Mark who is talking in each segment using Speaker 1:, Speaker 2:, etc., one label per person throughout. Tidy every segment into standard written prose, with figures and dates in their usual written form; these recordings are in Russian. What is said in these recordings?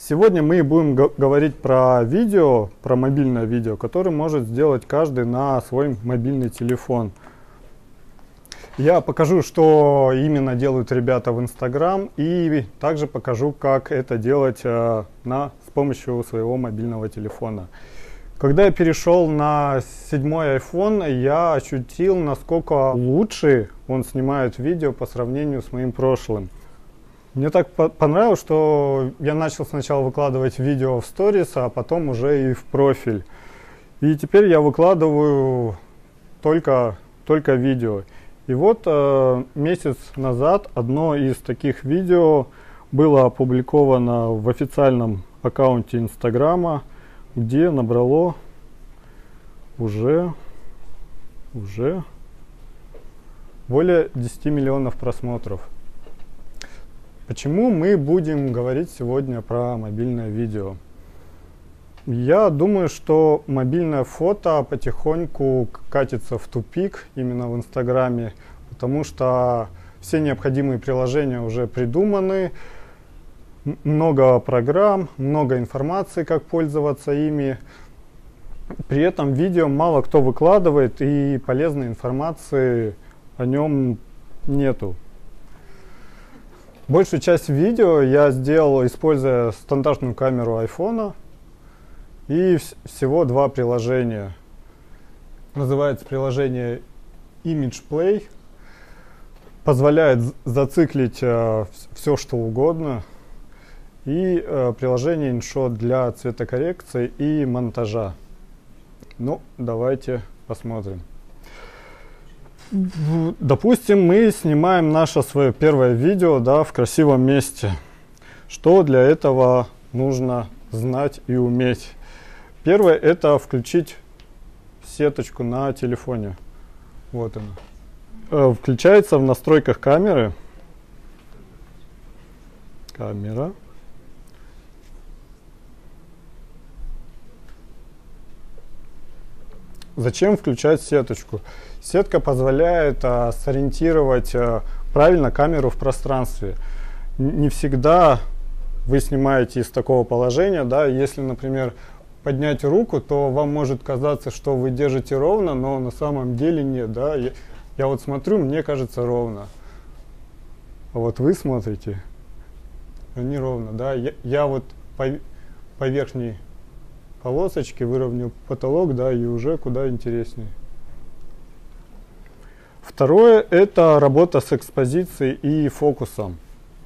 Speaker 1: Сегодня мы будем говорить про видео, про мобильное видео, которое может сделать каждый на свой мобильный телефон. Я покажу, что именно делают ребята в Instagram, и также покажу, как это делать с помощью своего мобильного телефона. Когда я перешел на 7-й iPhone, я ощутил, насколько лучше он снимает видео по сравнению с моим прошлым. Мне так понравилось, что я начал сначала выкладывать видео в сторис, а потом уже и в профиль. И теперь я выкладываю только видео. И вот месяц назад одно из таких видео было опубликовано в официальном аккаунте Инстаграма, где набрало уже более 10 миллионов просмотров. Почему мы будем говорить сегодня про мобильное видео? Я думаю, что мобильное фото потихоньку катится в тупик именно в Инстаграме, потому что все необходимые приложения уже придуманы, много программ, много информации, как пользоваться ими. При этом видео мало кто выкладывает, и полезной информации о нем нету. Большую часть видео я сделал, используя стандартную камеру iPhone, и всего два приложения. Называется приложение Image Play, позволяет зациклить все, что угодно, и приложение InShot для цветокоррекции и монтажа. Ну, давайте посмотрим. Допустим, мы снимаем наше свое первое видео, да, в красивом месте. Что для этого нужно знать и уметь? Первое — это включить сеточку на телефоне. Вот она. Включается в настройках камеры. Камера. Зачем включать сеточку? Сетка позволяет сориентировать правильно камеру в пространстве. Не всегда вы снимаете из такого положения, да, если, например, поднять руку, то вам может казаться, что вы держите ровно, но на самом деле нет, да. Я вот смотрю, мне кажется ровно. А вот вы смотрите, неровно, да. Я вот по верхней полосочке выровнял потолок, да, и уже куда интереснее. Второе — это работа с экспозицией и фокусом.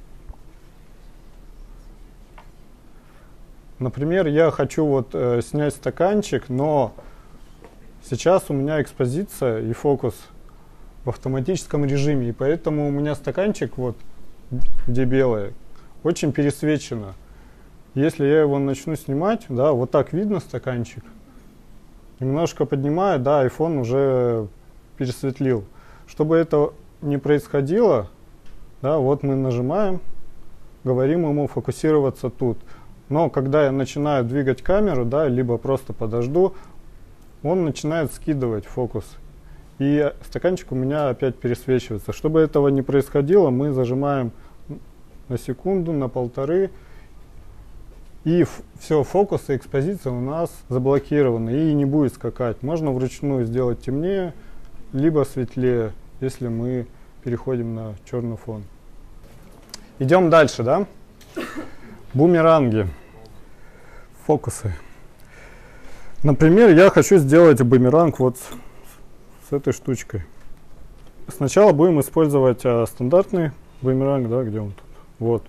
Speaker 1: Например, я хочу вот снять стаканчик, но сейчас у меня экспозиция и фокус в автоматическом режиме, и поэтому у меня стаканчик, вот где белое, очень пересвечено. Если я его начну снимать, да, вот так видно стаканчик, немножко поднимаю, да, iPhone уже пересветлил. Чтобы это не происходило, да, вот мы нажимаем, говорим ему фокусироваться тут. Но когда я начинаю двигать камеру, да, либо просто подожду, он начинает скидывать фокус. И стаканчик у меня опять пересвечивается. Чтобы этого не происходило, мы зажимаем на секунду, на полторы. И все, фокус и экспозиция у нас заблокированы и не будет скакать. Можно вручную сделать темнее, либо светлее, если мы переходим на черный фон. Идем дальше, да? Бумеранги. Фокусы. Например, я хочу сделать бумеранг вот с этой штучкой. Сначала будем использовать стандартный бумеранг, да, где он тут? Вот.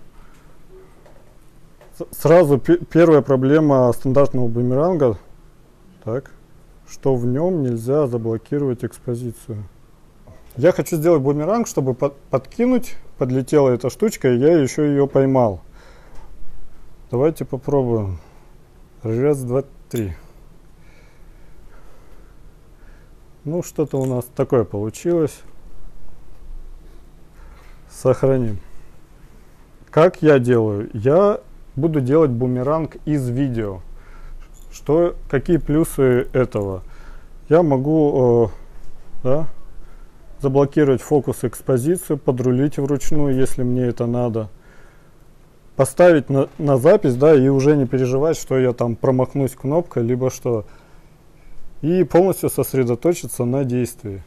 Speaker 1: Сразу первая проблема стандартного бумеранга, так, что в нем нельзя заблокировать экспозицию. Я хочу сделать бумеранг, чтобы подкинуть, подлетела эта штучка, и я еще ее поймал. Давайте попробуем. Раз, два, три. Ну, что-то у нас такое получилось. Сохраним. Как я делаю? Я буду делать бумеранг из видео. Какие плюсы этого? Я могу заблокировать фокус и экспозицию, подрулить вручную, если мне это надо. поставить на запись, да, и уже не переживать, что я там промахнусь кнопкой, либо что. И полностью сосредоточиться на действии.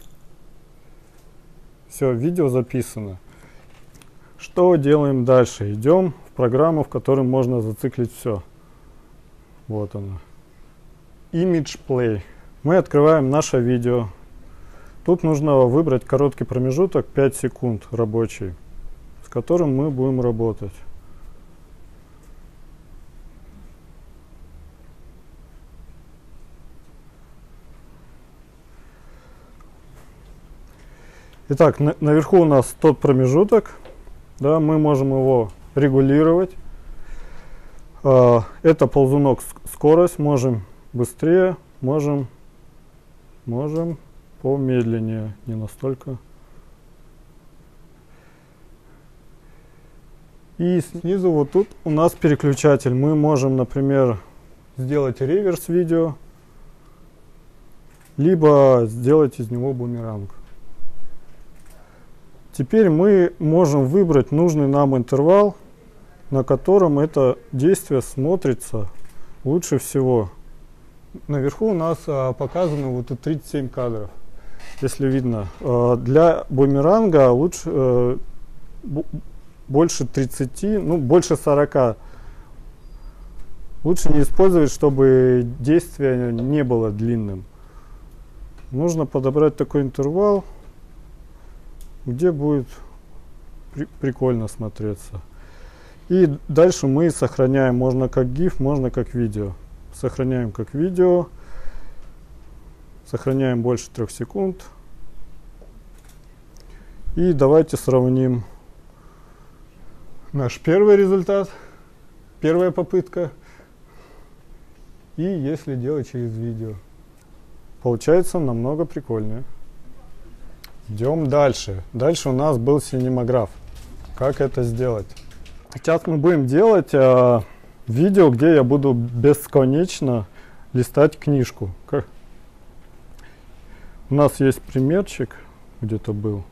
Speaker 1: Все, видео записано. Что делаем дальше? Идем в программу, в которой можно зациклить все. Вот оно. Image Play. Мы открываем наше видео. Тут нужно выбрать короткий промежуток 5 секунд рабочий, с которым мы будем работать. Итак, наверху у нас тот промежуток, да, мы можем его регулировать. Это ползунок скорость, можем быстрее, можем помедленнее, не настолько. И снизу вот тут у нас переключатель. Мы можем, например, сделать реверс видео, либо сделать из него бумеранг. Теперь мы можем выбрать нужный нам интервал, на котором это действие смотрится лучше всего. Наверху у нас показано вот 37 кадров, если видно. Для бумеранга лучше больше 30, ну больше 40. Лучше не использовать, чтобы действие не было длинным. Нужно подобрать такой интервал, где будет прикольно смотреться. И дальше мы сохраняем, можно как GIF, можно как видео. Сохраняем как видео, сохраняем больше 3 секунд. И давайте сравним наш первый результат, первая попытка, и если делать через видео. Получается намного прикольнее. Идем дальше. Дальше у нас был синемаграф. Как это сделать? Сейчас мы будем делать видео, где я буду бесконечно листать книжку. У нас есть примерчик, где-то был.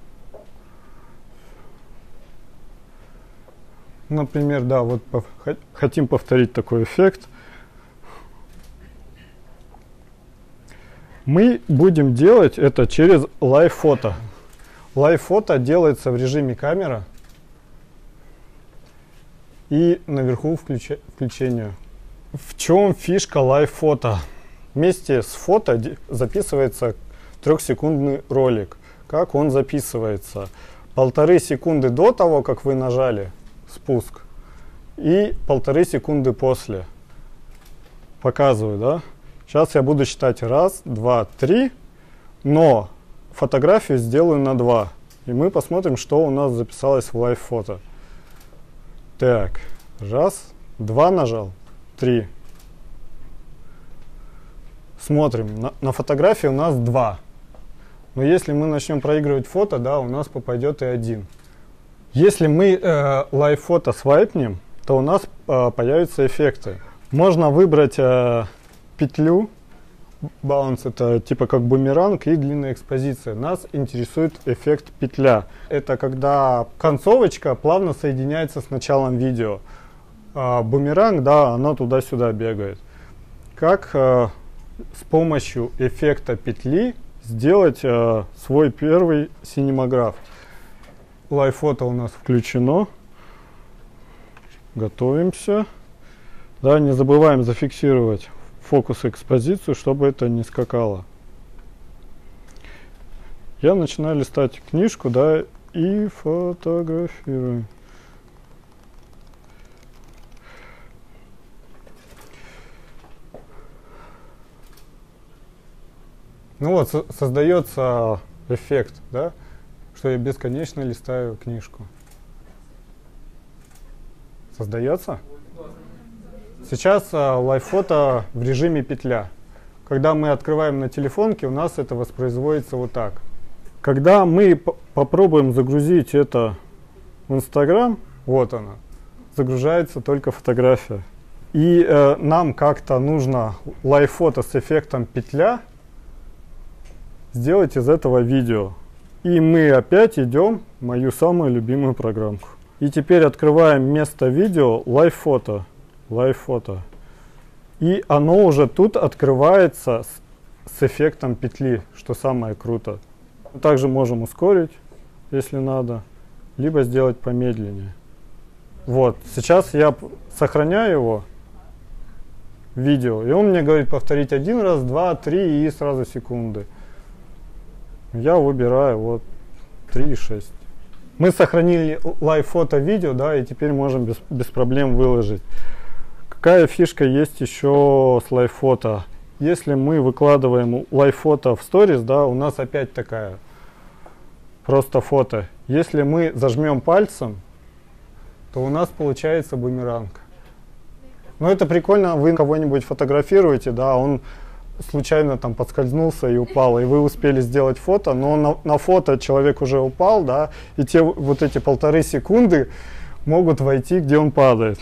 Speaker 1: Например, да, вот хотим повторить такой эффект. Мы будем делать это через лайв-фото. Лайв-фото делается в режиме камера и наверху включение. В чем фишка лайв-фото? Вместе с фото записывается 3-секундный ролик. Как он записывается? 1,5 секунды до того, как вы нажали спуск, и 1,5 секунды после. Показываю, да? Сейчас я буду считать 1, 2, 3, но фотографию сделаю на 2. И мы посмотрим, что у нас записалось в лайв-фото. Так, 1, 2 нажал, 3. Смотрим, на фотографии у нас 2. Но если мы начнем проигрывать фото, да, у нас попадет и 1. Если мы лайв-фото свайпнем, то у нас появятся эффекты. Можно выбрать петлю, баунс, это типа как бумеранг, и длинная экспозиция. Нас интересует эффект петля. Это когда концовочка плавно соединяется с началом видео. Бумеранг, да, она туда-сюда бегает. Как с помощью эффекта петли сделать свой первый синемаграф? Лайв-фото у нас включено. Готовимся. Да, не забываем зафиксировать фокус и экспозицию, чтобы это не скакало. Я начинаю листать книжку, да, и фотографирую. Ну вот, создается эффект, да, что я бесконечно листаю книжку. Создается? Сейчас лайв-фото в режиме петля. Когда мы открываем на телефонке, у нас это воспроизводится вот так. Когда мы попробуем загрузить это в Instagram, вот она, загружается только фотография. И нам как-то нужно лайв-фото с эффектом петля сделать из этого видео. И мы опять идем в мою самую любимую программку. И теперь открываем место видео Live Photo. Live Photo. И оно уже тут открывается с эффектом петли, что самое круто. Также можем ускорить, если надо, либо сделать помедленнее. Вот, сейчас я сохраняю его, видео, и он мне говорит повторить 1 раз, 2, 3 и сразу секунды. Я выбираю вот 3,6. Мы сохранили лайв-фото видео, да, и теперь можем без проблем выложить. Какая фишка есть еще с лайв-фото? Если мы выкладываем лайв-фото в сторис, да, у нас опять такая просто фото. Если мы зажмем пальцем, то у нас получается бумеранг. Но это прикольно, вы кого-нибудь фотографируете, да, он случайно там подскользнулся и упал, и вы успели сделать фото, но на фото человек уже упал, да, и те вот эти 1,5 секунды могут войти, где он падает.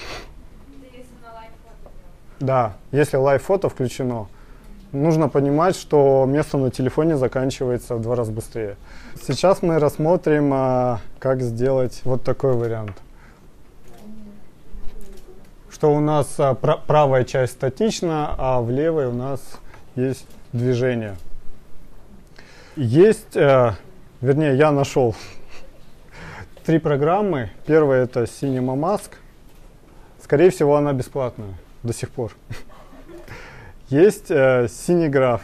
Speaker 1: Да, если лайв-фото включено. Нужно понимать, что место на телефоне заканчивается в 2 раза быстрее. Сейчас мы рассмотрим, как сделать вот такой вариант. Что у нас правая часть статична, а в левой у нас есть движение. Есть, вернее, я нашел 3 программы. Первая — это Cinema Mask. Скорее всего, она бесплатная до сих пор. Есть Cinegraph,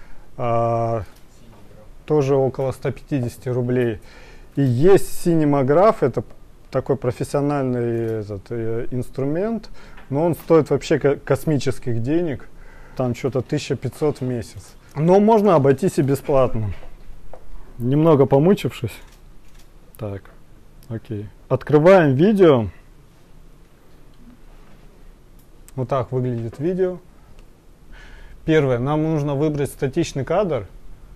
Speaker 1: тоже около 150 рублей. И есть Cinemagraph, это такой профессиональный инструмент, но он стоит вообще космических денег, там что-то 1500 в месяц. Но можно обойтись и бесплатно. Немного помучившись. Так, окей. Открываем видео. Вот так выглядит видео. Первое, нам нужно выбрать статичный кадр.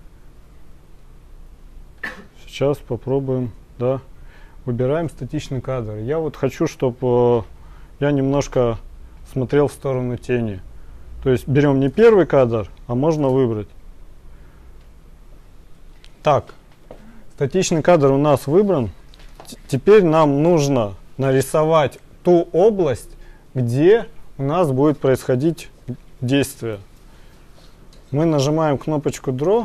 Speaker 1: Сейчас попробуем, да. Выбираем статичный кадр. Я вот хочу, чтобы я немножко смотрел в сторону тени. То есть берем не первый кадр, а можно выбрать. Так, статичный кадр у нас выбран. Теперь нам нужно нарисовать ту область, где у нас будет происходить действие. Мы нажимаем кнопочку Draw.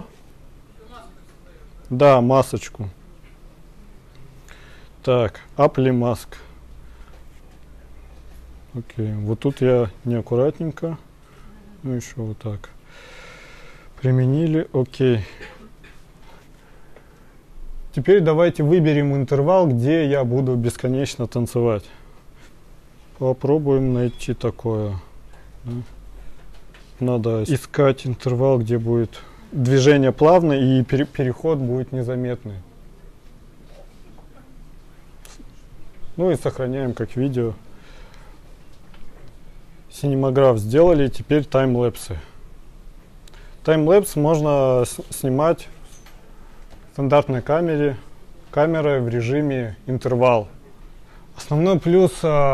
Speaker 1: Да, масочку. Так, Apply Mask. Окей, вот тут я неаккуратненько. Ну, еще вот так. Применили, окей. Теперь давайте выберем интервал, где я буду бесконечно танцевать. Попробуем найти такое. Надо искать интервал, где будет движение плавное и переход будет незаметный. Ну и сохраняем как видео. Cinemagraph сделали, теперь таймлэпсы. Таймлэпс можно снимать в стандартной камерой в режиме интервал. Основной плюс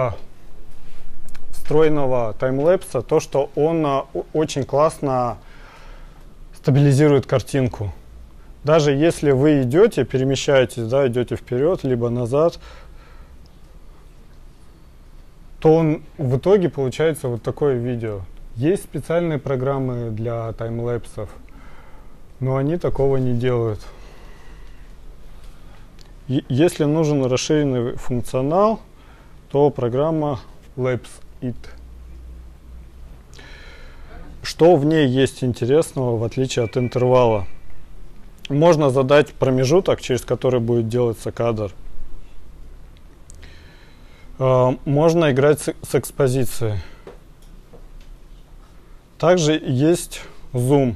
Speaker 1: встроенного таймлэпса то, что он очень классно стабилизирует картинку. Даже если вы идете, перемещаетесь, да, идете вперед, либо назад, то он в итоге получается вот такое видео. Есть специальные программы для таймлэпсов, но они такого не делают. Если нужен расширенный функционал, то программа LapseIt. Что в ней есть интересного, в отличие от интервала? Можно задать промежуток, через который будет делаться кадр. Можно играть с экспозицией. Также есть зум.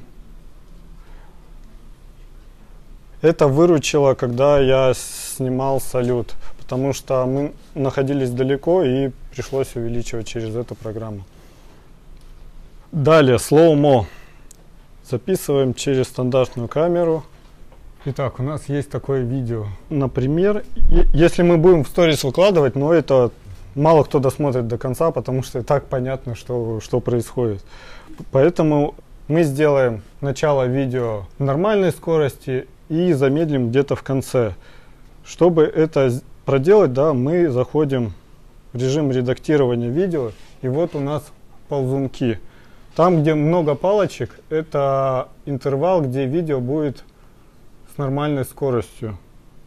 Speaker 1: Это выручило, когда я снимал салют, потому что мы находились далеко и пришлось увеличивать через эту программу. Далее, slow-mo. Записываем через стандартную камеру. Итак, у нас есть такое видео. Например, если мы будем в сторис выкладывать, но это мало кто досмотрит до конца, потому что и так понятно, что происходит. Поэтому мы сделаем начало видео в нормальной скорости и замедлим где-то в конце. Чтобы это проделать, да, мы заходим в режим редактирования видео, и вот у нас ползунки. Там, где много палочек, это интервал, где видео будет с нормальной скоростью.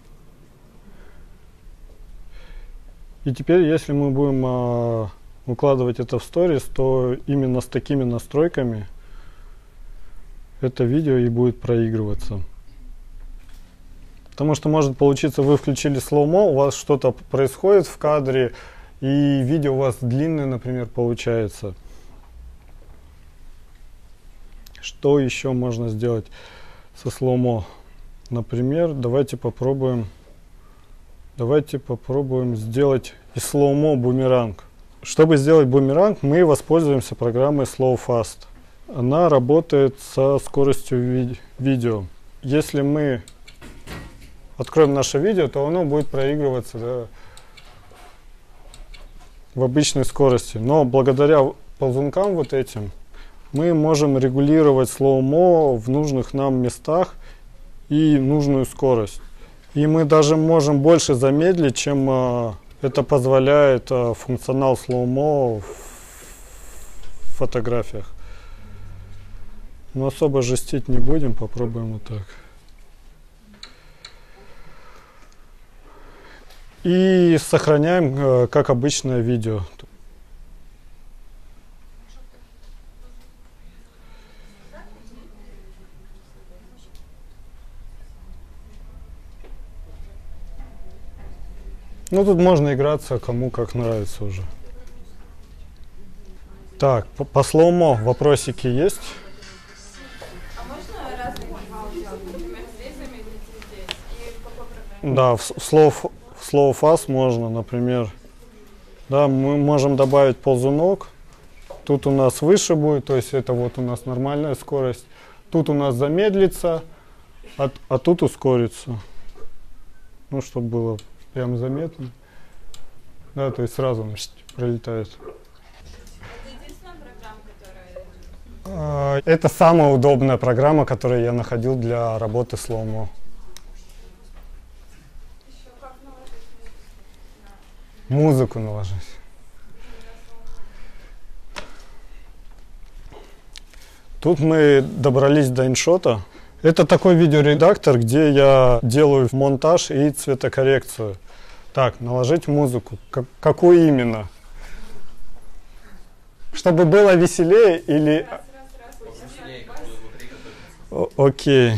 Speaker 1: И теперь, если мы будем укладывать это в сторис, то именно с такими настройками это видео и будет проигрываться. Потому что может получиться, вы включили слоумо, у вас что-то происходит в кадре, и видео у вас длинное, например, получается. Что еще можно сделать со слоумо? Например, давайте попробуем сделать из слоумо бумеранг. Чтобы сделать бумеранг, мы воспользуемся программой SlowFast. Она работает со скоростью видео. Если мы откроем наше видео, то оно будет проигрываться, да, в обычной скорости. Но благодаря ползункам вот этим мы можем регулировать слоумо в нужных нам местах и нужную скорость. И мы даже можем больше замедлить, чем это позволяет функционал слоумо в фотографиях. Но особо жестить не будем, попробуем вот так. И сохраняем как обычное видео. Ну, тут можно играться, кому как нравится уже. Так, по слоумо вопросики есть?
Speaker 2: А можно разные каналы делать? Например, здесь замедлить и здесь? И в какой программе?
Speaker 1: Да, в SlowFast можно, например. Да, мы можем добавить ползунок. Тут у нас выше будет, то есть это вот у нас нормальная скорость. Тут у нас замедлится, а тут ускорится. Ну, чтобы было прям заметно. Да, то есть сразу пролетает.
Speaker 2: Это единственная программа, которая...
Speaker 1: Это самая удобная программа, которую я находил для работы с слоумо.
Speaker 2: Еще как наложить
Speaker 1: Музыку наложить. Тут мы добрались до иншота. Это такой видеоредактор, где я делаю монтаж и цветокоррекцию. Так, наложить музыку. Какую именно? Чтобы было веселее или... Окей.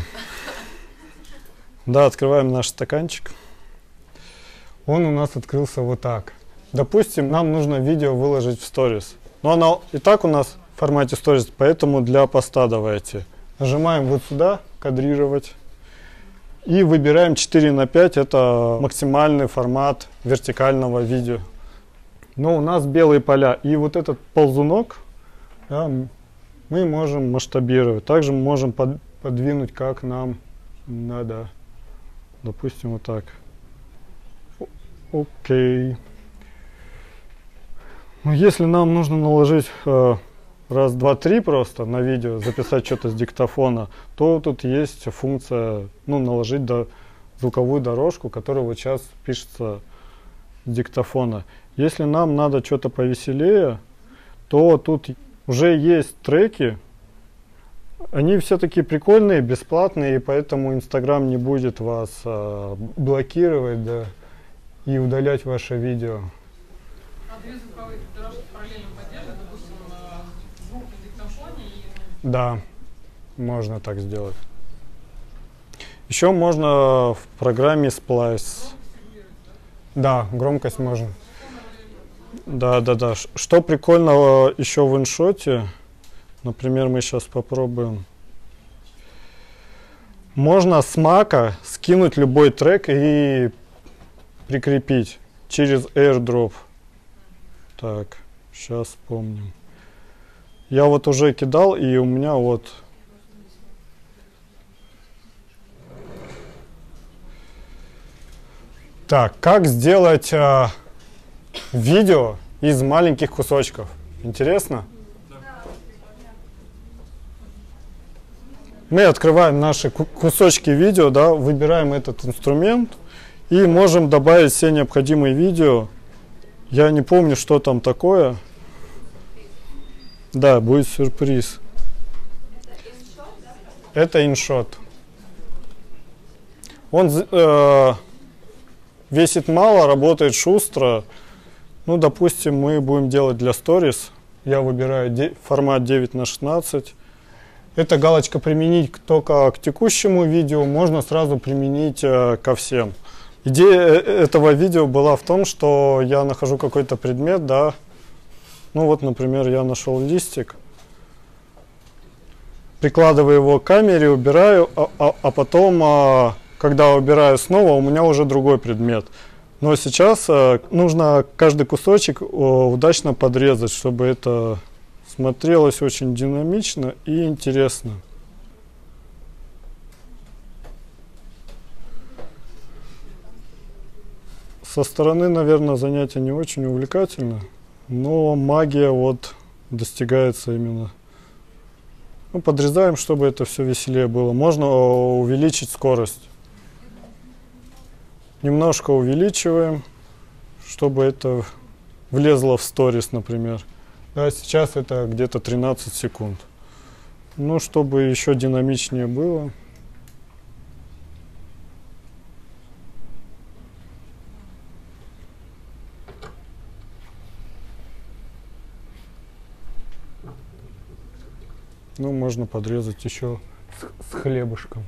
Speaker 1: Да, открываем наш стаканчик. Он у нас открылся вот так. Допустим, нам нужно видео выложить в сторис. Но оно и так у нас в формате сторис, поэтому для поста давайте. Нажимаем вот сюда, кадрировать. И выбираем 4:5, это максимальный формат вертикального видео. Но у нас белые поля. И вот этот ползунок, да, мы можем масштабировать. Также мы можем подвинуть, как нам надо. Допустим, вот так. Окей. Ну, если нам нужно наложить раз, два, три просто на видео, записать что-то с диктофона, то тут есть функция, ну, наложить звуковую дорожку, которая вот сейчас пишется с диктофона. Если нам надо что-то повеселее, то тут уже есть треки. Они все такие прикольные, бесплатные, и поэтому Инстаграм не будет вас блокировать, да, и удалять ваше видео.
Speaker 3: А две звуковые дорожки параллельно поддерживают, допустим, звук на диктофоне и...
Speaker 1: Да, можно так сделать. Еще можно в программе Splice. Да, громкость можно. Да. Что прикольного еще в иншоте, например, мы сейчас попробуем. Можно с Mac скинуть любой трек и прикрепить через AirDrop. Так, сейчас вспомним. Я вот уже кидал, и у меня вот... Так, как сделать видео из маленьких кусочков? Интересно? Мы открываем наши кусочки видео, да, выбираем этот инструмент И можем добавить все необходимые видео. Я не помню, что там такое. Да, будет сюрприз. Это иншот. Он весит мало, работает шустро. Ну, допустим, мы будем делать для сторис. Я выбираю формат 9:16. Эта галочка применить только к текущему видео, можно сразу применить ко всем. Идея этого видео была в том, что я нахожу какой-то предмет, да. Ну вот, например, я нашел листик. Прикладываю его к камере, убираю, а потом, когда убираю снова, у меня уже другой предмет. Но сейчас нужно каждый кусочек удачно подрезать, чтобы это смотрелось очень динамично и интересно. Со стороны, наверное, занятие не очень увлекательно, но магия вот достигается именно. Ну, подрезаем, чтобы это все веселее было. Можно увеличить скорость. Немножко увеличиваем, чтобы это влезло в сторис, например. Да, сейчас это где-то 13 секунд. Ну, чтобы еще динамичнее было. Ну, можно подрезать еще с хлебушком.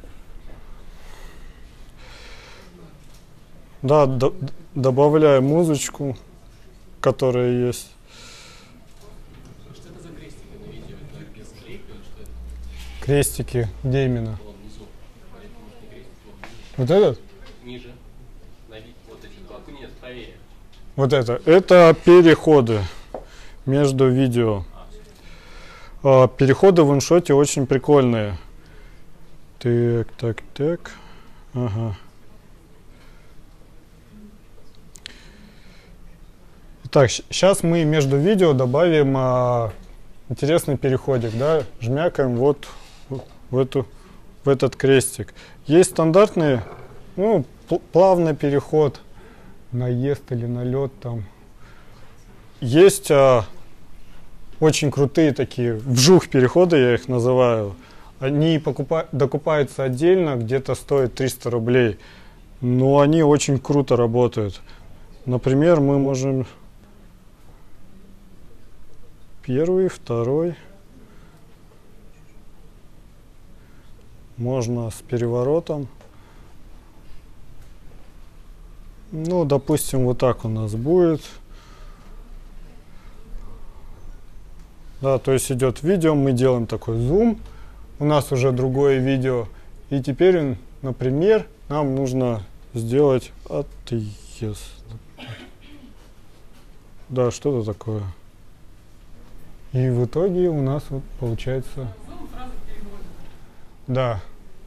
Speaker 1: Да, добавляю музычку, которая есть.
Speaker 4: Что это за крестики на видео? Это без шлейка или что это?
Speaker 1: Крестики, где именно?
Speaker 4: Вон внизу. Может, не крестик,
Speaker 1: Вот этот?
Speaker 4: ниже. Вот эти два. Нет, правее.
Speaker 1: Вот это. Это переходы между видео. Переходы в иншоте очень прикольные. Так. Ага. Так, сейчас мы между видео добавим интересный переходик, да, жмякаем вот в этот крестик. Есть стандартный, ну, плавный переход, наезд или налет там. Есть очень крутые такие вжух переходы, я их называю. Они докупаются отдельно, где-то стоят 300 рублей, но они очень круто работают. Например, мы можем первый, второй. Можно с переворотом. Ну, допустим, вот так у нас будет. Да, то есть идет видео, мы делаем такой зум. У нас уже другое видео. И теперь, например, нам нужно сделать отъезд. Да, что-то такое. И в итоге у нас вот получается...
Speaker 3: Зум сразу переводит.
Speaker 1: Да.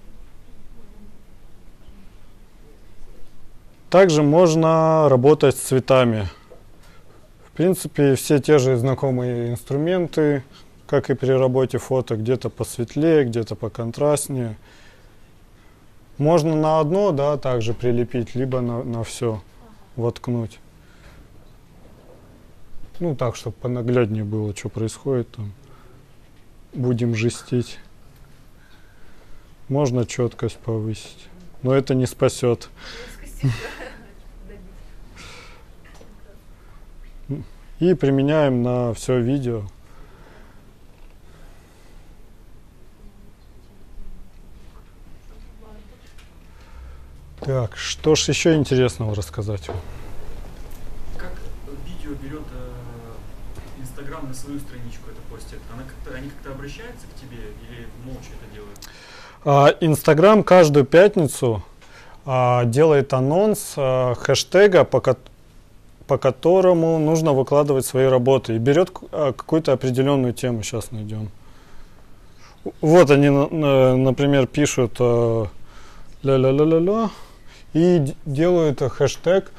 Speaker 1: Также можно работать с цветами. В принципе, все те же знакомые инструменты, как и при работе фото, где-то посветлее, где-то поконтрастнее. Можно на одно, да, также прилепить, либо на все воткнуть. Ну, так, чтобы понагляднее было, что происходит там. Будем жестить. Можно четкость повысить, но это не спасет. И применяем на все видео. Так, что ж еще интересного рассказать вам?
Speaker 5: Как видео берет Инстаграм на свою страничку это постит? Они как-то обращаются к тебе или молча это делают?
Speaker 1: Инстаграм каждую пятницу делает анонс хэштега, по которому нужно выкладывать свои работы. И берет какую-то определенную тему. Сейчас найдем. Вот они, например, пишут ля-ля-ля-ля-ля и делают хэштег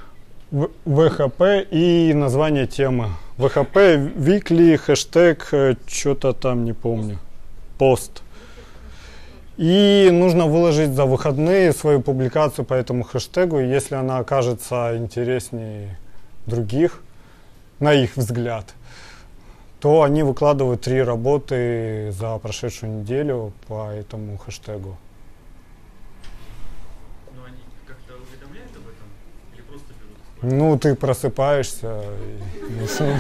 Speaker 1: ВХП и название темы. ВХП, weekly, хэштег, что-то там, не помню. Пост. И нужно выложить за выходные свою публикацию по этому хэштегу. И если она окажется интереснее других, на их взгляд, то они выкладывают 3 работы за прошедшую неделю по этому хэштегу.
Speaker 5: Но они как-то уведомляют об этом или просто берут?
Speaker 1: Ну, ты просыпаешься.
Speaker 5: Расскажи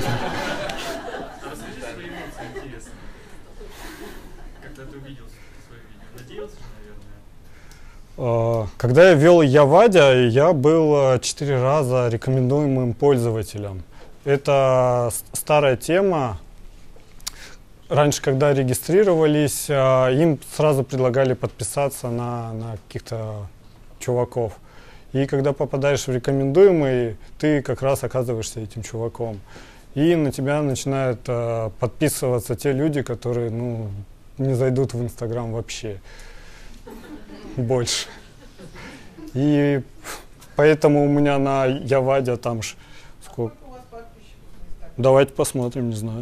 Speaker 5: свои эмоции, интересно. Когда ты увидел свое видео, надеялся, наверное?
Speaker 1: Когда я вел Явадя, я был 4 раза рекомендуемым пользователем. Это старая тема. Раньше, когда регистрировались, им сразу предлагали подписаться на каких-то чуваков. И когда попадаешь в рекомендуемый, ты как раз оказываешься этим чуваком. И на тебя начинают подписываться те люди, которые не зайдут в Инстаграм вообще. Больше. И поэтому у меня на Яваде там сколько? Давайте посмотрим, не знаю.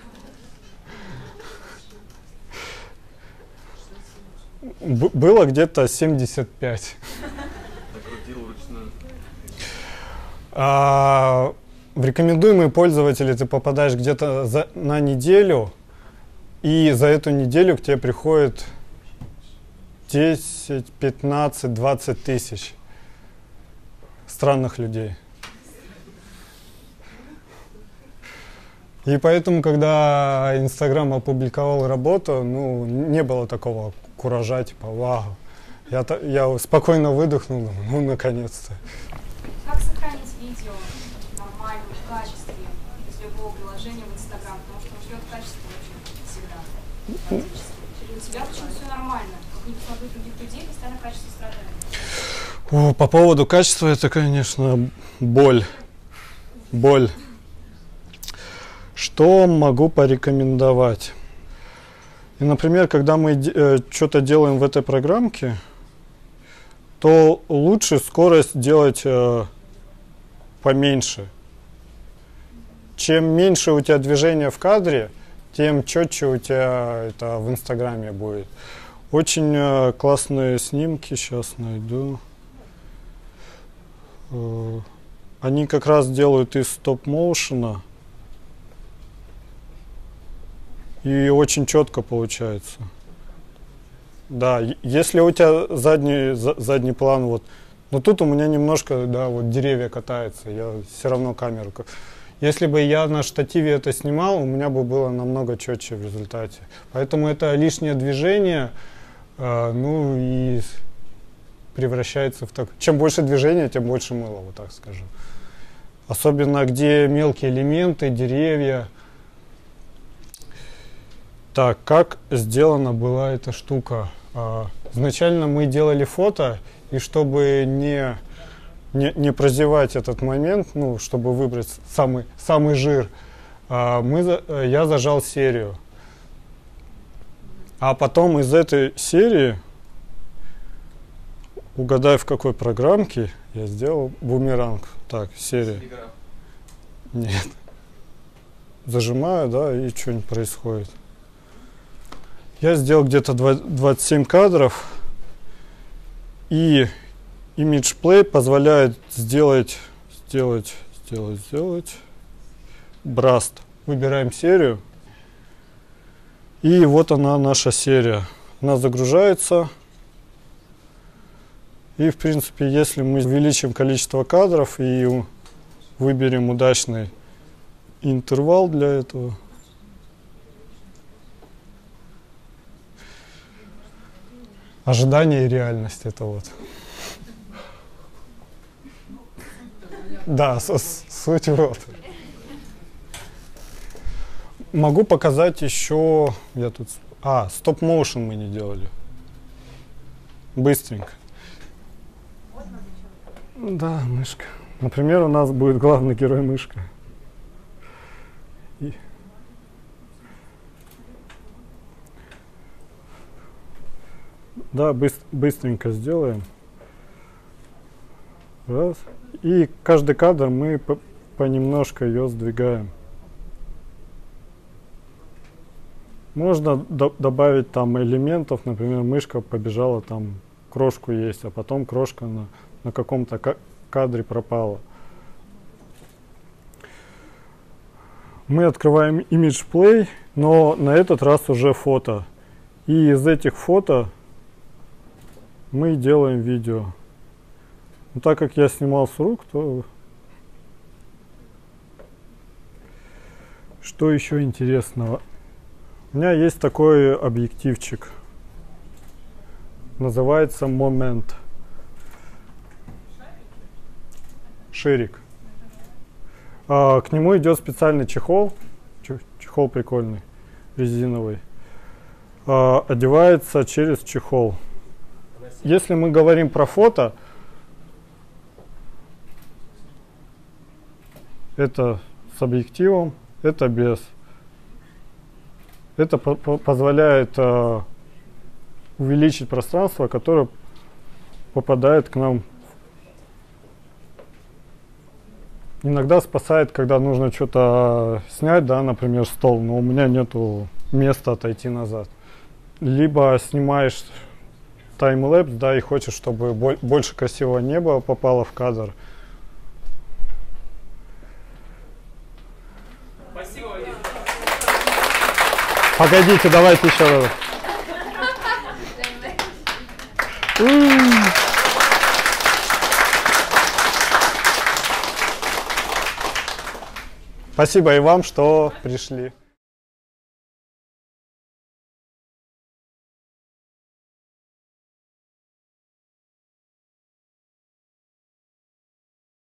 Speaker 1: Было где-то 75. В рекомендуемые пользователи ты попадаешь где-то на неделю, и за эту неделю к тебе приходит 10, 15, 20 тысяч странных людей. И поэтому, когда Инстаграм опубликовал работу, не было такого куража, типа, вау. Я спокойно выдохнул, наконец-то.
Speaker 6: Как сохранить видео в нормальном качестве из любого приложения в Инстаграм? Потому что он ждет качество очень всегда. Или у тебя почему-то все нормально? Как не посмотрю других людей, постоянно качество страдает.
Speaker 1: По поводу качества, это, конечно, боль. Что могу порекомендовать? И, например, когда мы что-то делаем в этой программке, то лучше скорость делать поменьше. Чем меньше у тебя движения в кадре, тем четче у тебя это в Инстаграме будет. Очень классные снимки, сейчас найду. Они как раз делают из стоп-моушена. И очень четко получается. Да, если у тебя задний план, но тут у меня немножко, деревья катаются, я все равно камеру. Если бы я на штативе это снимал, у меня бы было намного четче в результате. Поэтому это лишнее движение, и превращается в так. Чем больше движения, тем больше мыла, вот так скажу. Особенно где мелкие элементы, деревья. Так, как сделана была эта штука? Изначально мы делали фото, и чтобы не прозевать этот момент, чтобы выбрать самый жир, я зажал серию. А потом из этой серии, угадай в какой программке, я сделал бумеранг. Так, серия. Нет. Зажимаю, и что-нибудь происходит. Я сделал где-то 27 кадров, и Image Play позволяет сделать Brast. Выбираем серию, и вот она, наша серия. Она загружается, и в принципе, если мы увеличим количество кадров и выберем удачный интервал для этого, ожидание и реальность, это вот. Да, суть вот. Могу показать еще, стоп-моушен мы не делали. Быстренько. Да, мышка. Например, у нас будет главный герой мышка. Да, быстренько сделаем. Раз. И каждый кадр мы понемножку ее сдвигаем. Можно добавить там элементов, например, мышка побежала там крошку есть, а потом крошка на каком-то кадре пропала. Мы открываем Image Play, но на этот раз уже фото. И из этих фото мы делаем видео. Но так как я снимал с рук, то что еще интересного? У меня есть такой объективчик. Называется Moment. Ширик. К нему идет специальный чехол. Чехол прикольный, резиновый. Одевается через чехол. Если мы говорим про фото, это с объективом, это без. Это позволяет увеличить пространство, которое попадает к нам. Иногда спасает, когда нужно что-то снять, да, например, стол, но у меня нету места отойти назад. Либо снимаешь таймлэпс, да, и хочешь, чтобы больше красивого неба попало в кадр.
Speaker 4: Спасибо, Вадим.
Speaker 1: Погодите, давайте еще раз. Спасибо и вам, что пришли.